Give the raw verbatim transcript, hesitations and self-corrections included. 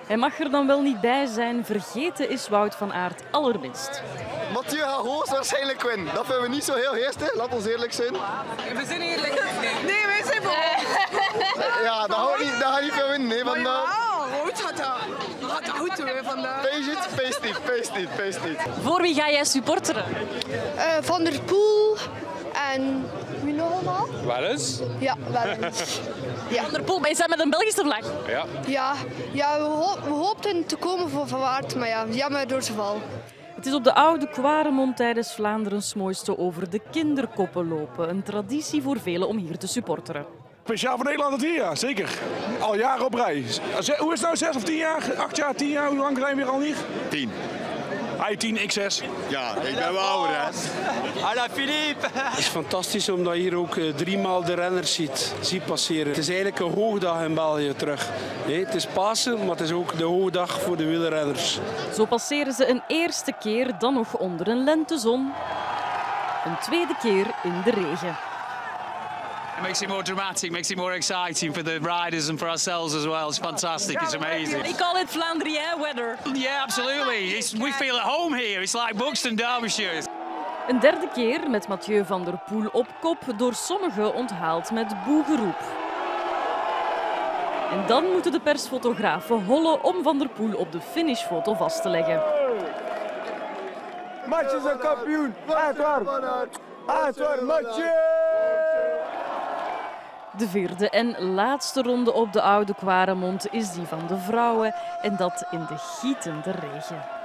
Hij mag er dan wel niet bij zijn, vergeten is Wout van Aert allerminst. Mathieu gaat hoogstwaarschijnlijk winnen. Dat vinden we niet zo heel geestig, laat ons eerlijk zijn. We zijn eerlijk. Nee, wij zijn voor. Ja, dat gaat niet, dat gaat niet veel winnen. Nee, want, uh, Wout gaat dat gaat dat goed doen vandaag. Pees het, pees niet, pees niet, pees niet. Voor wie ga jij supporteren? Uh, Van der Poel en wie nog allemaal? Wel eens? Ja, wel eens. Ja. Van der Poel, maar je staat met een Belgische vlag. Ja. Ja, ja we, ho we hoopten te komen voor Van Aert, maar ja, jammer door zijn val. Het is op de Oude Kwaremond tijdens Vlaanderens mooiste over de kinderkoppen lopen. Een traditie voor velen om hier te supporteren. Speciaal voor Nederland het hier, ja, zeker. Al jaren op rij. Hoe is het nou, zes of tien jaar? Acht jaar, tien jaar? Hoe lang zijn we hier al hier? Tien. Hij tien, ik zes. Ja, ik ben wel ouder, hè. Hallo Philippe! Het is fantastisch omdat je hier ook uh, driemaal de renners ziet, ziet passeren. Het is eigenlijk een hoogdag in België terug. Nee, het is Pasen, maar het is ook de hoogdag voor de wielrenners. Zo passeren ze een eerste keer, dan nog onder een lentezon. Een tweede keer in de regen. It makes it more dramatic, makes it more exciting for the riders and for ourselves as well. It's fantastic, it's amazing. They call it Flandrian weather. Yeah, absolutely. It's, we feel at home here. It's like Buxton, Derbyshire. Een derde keer met Mathieu van der Poel op kop, door sommigen onthaald met boegeroep. En dan moeten de persfotografen hollen om Van der Poel op de finishfoto vast te leggen. Mathieu is een kampioen! Uitwaar! Uitwaar, Mathieu! De vierde en laatste ronde op de Oude Kwaremond is die van de vrouwen en dat in de gietende regen.